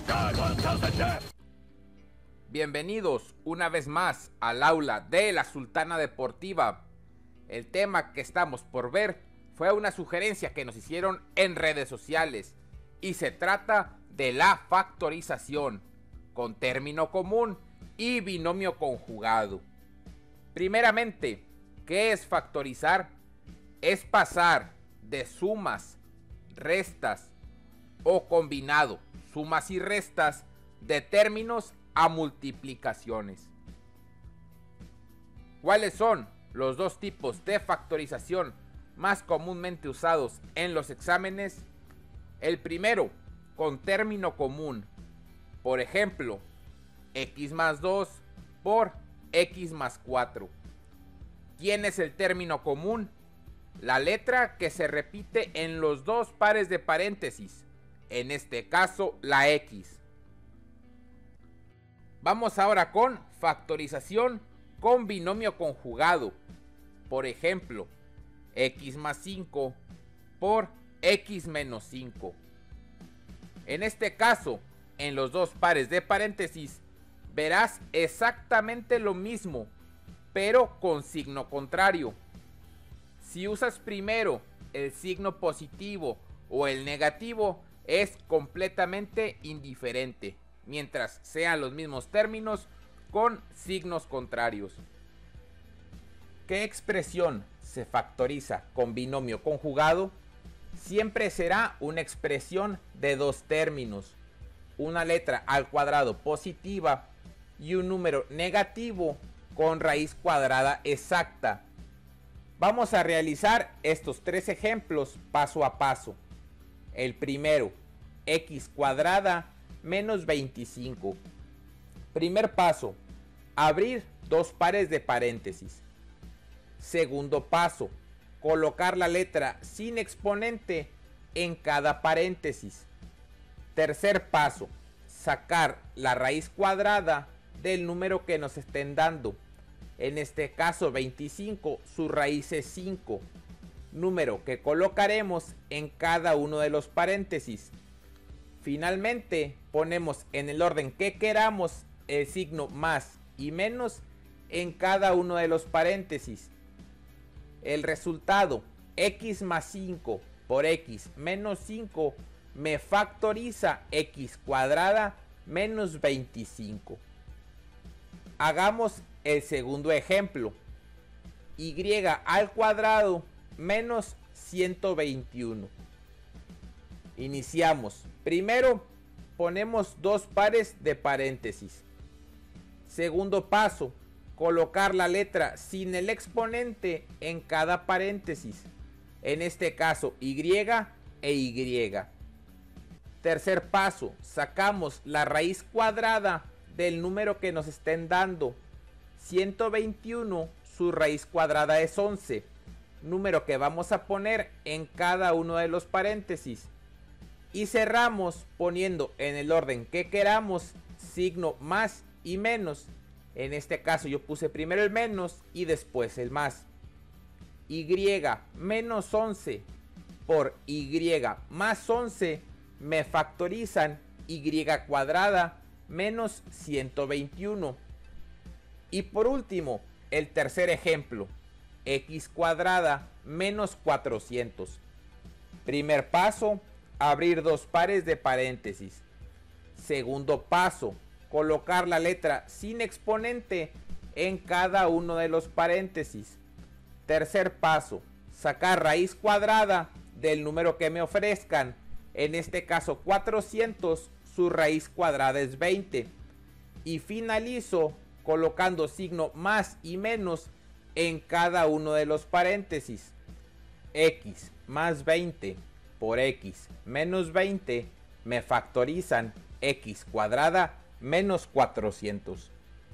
Bienvenidos una vez más al aula de la Sultana Deportiva. El tema que estamos por ver fue una sugerencia que nos hicieron en redes sociales y se trata de la factorización con término común y binomio conjugado. Primeramente, ¿qué es factorizar? Es pasar de sumas, restas o combinado, sumas y restas de términos a multiplicaciones. ¿Cuáles son los dos tipos de factorización más comúnmente usados en los exámenes? El primero, con término común. Por ejemplo, x más 2 por x más 4. ¿Quién es el término común? La letra que se repite en los dos pares de paréntesis, en este caso la x. Vamos ahora con factorización con binomio conjugado. Por ejemplo, x más 5 por x menos 5. En este caso, en los dos pares de paréntesis, verás exactamente lo mismo, pero con signo contrario. Si usas primero el signo positivo o el negativo, es completamente indiferente, mientras sean los mismos términos con signos contrarios. ¿Qué expresión se factoriza con binomio conjugado? Siempre será una expresión de dos términos, una letra al cuadrado positiva y un número negativo con raíz cuadrada exacta. Vamos a realizar estos tres ejemplos paso a paso. El primero, x cuadrada menos 25. Primer paso, abrir dos pares de paréntesis. Segundo paso, colocar la letra sin exponente en cada paréntesis. Tercer paso, sacar la raíz cuadrada del número que nos estén dando. En este caso 25, su raíz es 5, número que colocaremos en cada uno de los paréntesis. Finalmente, ponemos en el orden que queramos el signo más y menos en cada uno de los paréntesis. El resultado, x más 5 por x menos 5, me factoriza x cuadrada menos 25. Hagamos el segundo ejemplo. Y al cuadrado menos 121. Iniciamos. Primero ponemos dos pares de paréntesis. Segundo paso, colocar la letra sin el exponente en cada paréntesis. En este caso y e y. Tercer paso, sacamos la raíz cuadrada del número que nos estén dando. 121, su raíz cuadrada es 11, número que vamos a poner en cada uno de los paréntesis. Y cerramos poniendo en el orden que queramos signo más y menos. En este caso yo puse primero el menos y después el más. Y menos 11 por y más 11 me factorizan y cuadrada menos 121. Y por último, el tercer ejemplo, x cuadrada menos 400. Primer paso, abrir dos pares de paréntesis. Segundo paso, colocar la letra sin exponente en cada uno de los paréntesis. Tercer paso, sacar raíz cuadrada del número que me ofrezcan. En este caso 400, su raíz cuadrada es 20. Y finalizo colocando signo más y menos en cada uno de los paréntesis. X más 20 por x menos 20 me factorizan x cuadrada menos 400.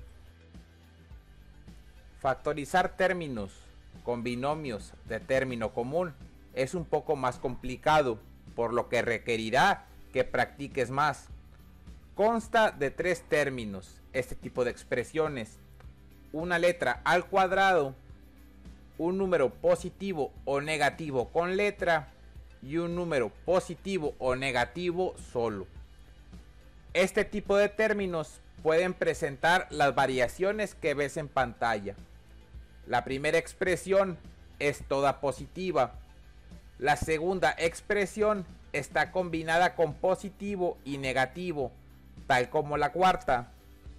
Factorizar términos con binomios de término común es un poco más complicado, por lo que requerirá que practiques más. Consta de tres términos este tipo de expresiones: una letra al cuadrado, un número positivo o negativo con letra y un número positivo o negativo solo. Este tipo de términos pueden presentar las variaciones que ves en pantalla. La primera expresión es toda positiva. La segunda expresión está combinada con positivo y negativo, tal como la cuarta.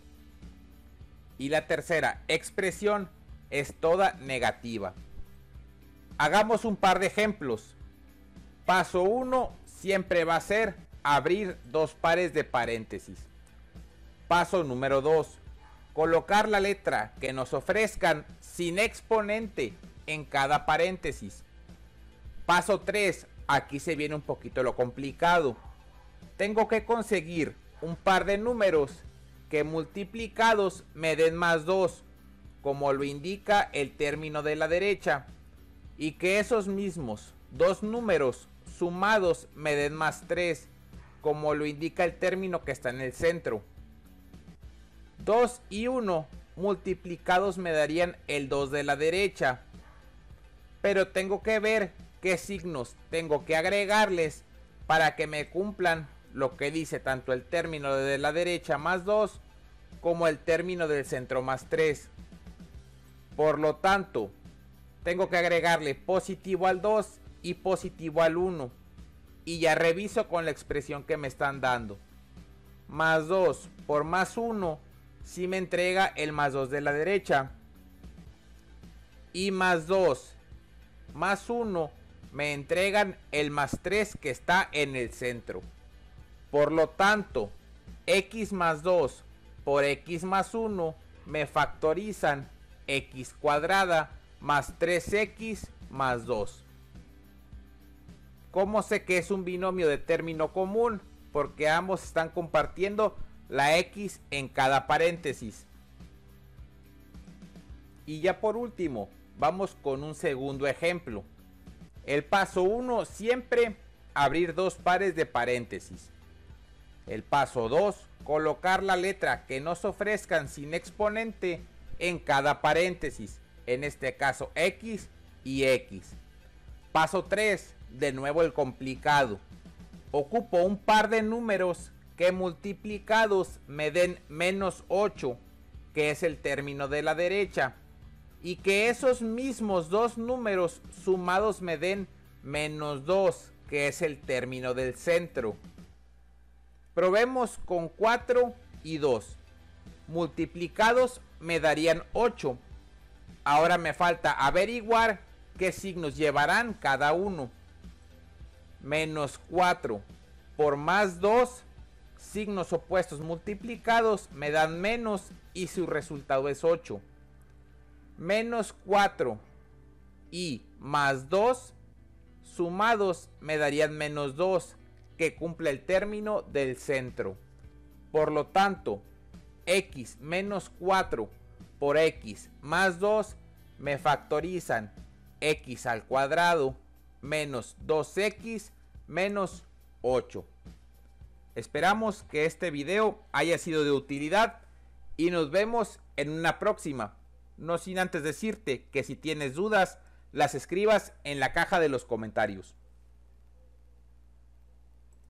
Y la tercera expresión es toda negativa. Hagamos un par de ejemplos. Paso 1 siempre va a ser abrir dos pares de paréntesis. Paso número 2. Colocar la letra que nos ofrezcan sin exponente en cada paréntesis. Paso 3. Aquí se viene un poquito lo complicado. Tengo que conseguir un par de números que multiplicados me den más 2, como lo indica el término de la derecha, y que esos mismos dos números sumados me den más 3, como lo indica el término que está en el centro. 2 y 1 multiplicados me darían el 2 de la derecha, pero tengo que ver qué signos tengo que agregarles para que me cumplan lo que dice tanto el término de la derecha más 2 como el término del centro más 3. Por lo tanto, tengo que agregarle positivo al 2 y positivo al 1. Y ya reviso con la expresión que me están dando. Más 2 por más 1 sí me entrega el más 2 de la derecha. Y más 2 más 1 me entregan el más 3 que está en el centro. Por lo tanto, x más 2 por x más 1 me factorizan x cuadrada más 3x más 2. ¿Cómo sé que es un binomio de término común? Porque ambos están compartiendo la x en cada paréntesis. Y ya por último, vamos con un segundo ejemplo. El paso 1 siempre abrir dos pares de paréntesis. El paso 2, colocar la letra que nos ofrezcan sin exponente en cada paréntesis, en este caso x y x. Paso 3, de nuevo el complicado. Ocupo un par de números que multiplicados me den menos 8, que es el término de la derecha, y que esos mismos dos números sumados me den menos 2, que es el término del centro. Probemos con 4 y 2. Multiplicados me darían 8. Ahora me falta averiguar qué signos llevarán cada uno. Menos 4 por más 2, signos opuestos multiplicados me dan menos y su resultado es 8. Menos 4 y más 2 sumados me darían menos 2, que cumple el término del centro. Por lo tanto, x menos 4 por x más 2 me factorizan x al cuadrado menos 2x menos 8. Esperamos que este video haya sido de utilidad y nos vemos en una próxima. No sin antes decirte que si tienes dudas, las escribas en la caja de los comentarios.